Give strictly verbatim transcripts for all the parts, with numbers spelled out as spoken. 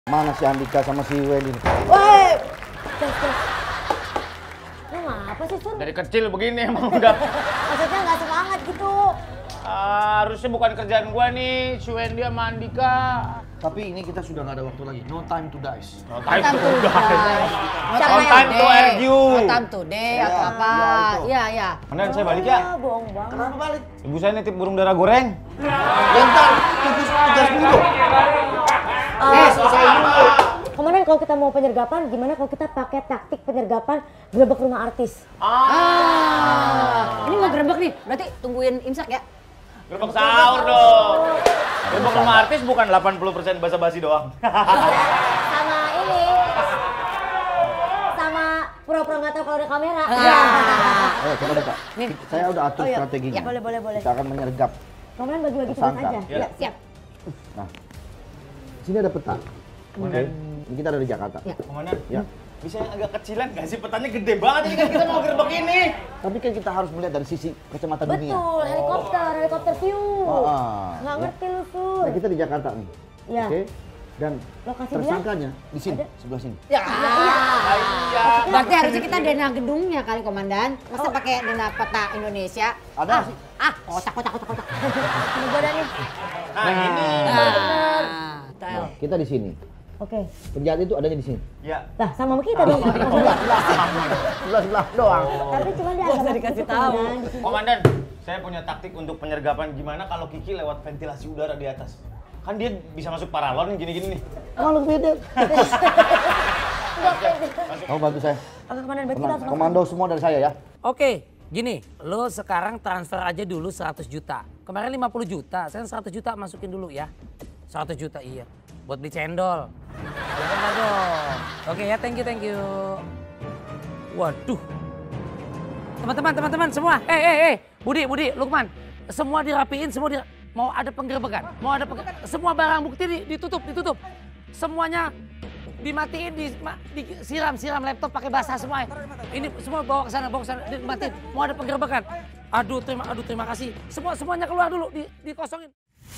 Mana si Andika sama si Wendy? Woi! Tes, tes. Lu ngapa sih, Sun? Dari kecil begini emang udah. Maksudnya nggak semangat gitu. Uh, harusnya bukan kerjaan gua nih, si Wendy sama Andika. Tapi ini kita sudah nggak ada waktu lagi. No time to die. No time to die. Siapa No time to argue. No time today atau apa? Iya, iya. Mending saya balik ya. Ah, bohong banget. Kenapa balik? Ibu saya nitip burung dara goreng. Bentar, tunggu tugas dulu. Eh, selesai dulu. Komandan, kalau kita mau penyergapan, gimana kalau kita pakai taktik penyergapan gerebek rumah artis? Ah. Ini mau gerebek nih, berarti tungguin imsak ya? Gerbek sahur dong. Gerbek rumah artis bukan delapan puluh persen basa-basi doang. Sama ini. Sama pura-pura nggak tahu kalau ada kamera. Ya. Ayo coba deh Kak. Nih. Saya udah atur Oh, iya. strateginya. Ya, boleh, boleh, boleh. Kita akan menyergap. Komandan bagi-bagi tugas Tersangka. aja. Ya. Ya, siap. Nah, sini ada peta. Oke. Ini kita ada di Jakarta. Ya. Komandan, Ya. bisa yang agak kecilan nggak sih? Petanya gede banget ini kan kita mau gerbek ini. Tapi kan kita harus melihat dari sisi kacamata dunia. Betul, helikopter, helikopter view. Oh, ah. Nggak ngerti lu, Sur. Nah, kita di Jakarta nih. Ya. Oke. Dan Lokasi dia? tersangkanya di sini, Ada? sebelah sini. Ya. Iya. Berarti harusnya kita dana gedungnya kali, Komandan. Masa pakai dana peta Indonesia? Ada ah, sih. ah, kotak, kotak, kotak, kotak. Ini gua ada nih. Nah, ini. Nah, tahu. Kita di sini. Oke. Penjahat itu adanya di sini. Ya. Lah, sama sama kita dong. Sebelah sebelah doang. Tapi cuma dia Gua agak usah dikasih gitu, tahu. Komandan. Komandan, saya punya taktik untuk penyergapan gimana kalau Kiki lewat ventilasi udara di atas. Kan dia bisa masuk paralon gini-gini nih. Malu beda. Enggak, Kamu bantu saya. Oke, Komandan, berarti kita Tenang, harus komando semua dari saya ya. Oke, gini, lo sekarang transfer aja dulu seratus juta. Kemarin lima puluh juta, saya seratus juta masukin dulu ya. seratus juta iya, buat beli cendol. Ya benar dong. Oke ya, thank you, thank you. Waduh. Teman-teman, teman-teman semua. Eh, eh, eh. Budi, Budi, Lukman. Semua dirapiin, semua di... Mau ada penggerebekan, mau ada penggerebekan. Semua barang bukti di- ditutup, ditutup. Semuanya dimatiin, di, ma- disiram, siram laptop pakai basah semua. Ini semua bawa ke sana, bawa ke sana, dimatiin. Mau ada penggerebekan. Aduh, terima, aduh terima kasih. Semua semuanya keluar dulu, di, dikosongin.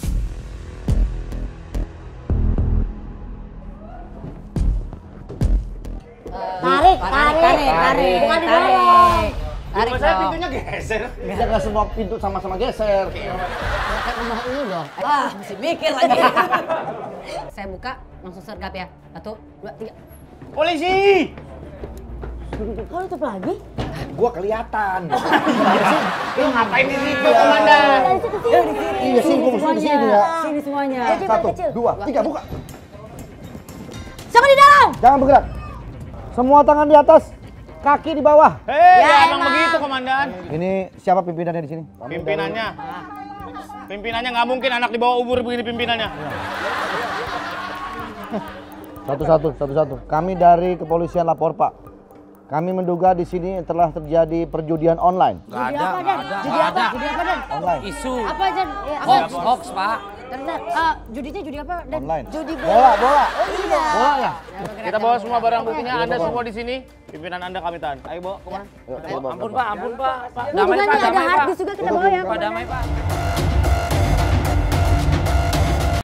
tarik, tarik, tarik, tarik, Bukan tarik. didorong. Tarik Rumah saya dong. pintunya geser. Kita nggak semua pintu sama-sama geser. Kan rumah lu dong. Ah, mesti mikir lagi. Saya buka, langsung sergap ya. Satu, dua, tiga. Polisi! Kau tutup lagi? Gua kelihatan. Lu ngapain di situ, Komandan? Dari situ sini. Iya sih, gua mesti di sini ya. Sini semuanya. Kecil, Satu, kecil. dua, tiga, buka. Siapa di dalam? Jangan bergerak. Semua tangan di atas, kaki di bawah. Hei, Ya, ya, emang emang. begitu, Komandan. Ini siapa pimpinannya di sini? Kami Pimpinannya. Pimpinannya nggak mungkin anak di bawah umur begini pimpinannya. Satu-satu, satu-satu. Kami dari kepolisian lapor Pak. Kami menduga di sini telah terjadi perjudian online. Gak Judi ada, apa, gak Dan? ada, Judi gak apa? ada. Judi apa, Dan? Online. Isu, Apa, Dan? Ya, apa? hoax, hoax pak. Bentar, ah, judinya judi apa? Dan Online. Judi Bola, bola. Oh iya. Bola ya? Kita bawa semua barang buktinya, Anda semua di sini. Pimpinan Anda kami tahan. Ayo, bawa. Kemana? Yuk, ayo, bawa, Ampun bawa. pak, ampun pak. Pak, Ini damai bukannya pak, ada damai hard pak. disk juga kita bawa ya, Pak, Komandan. damai pak.